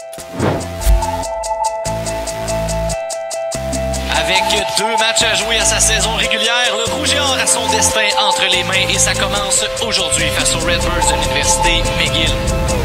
Avec 2 matchs à jouer à sa saison régulière, le Rouge et Or a son destin entre les mains et ça commence aujourd'hui face aux Redbirds de l'Université McGill.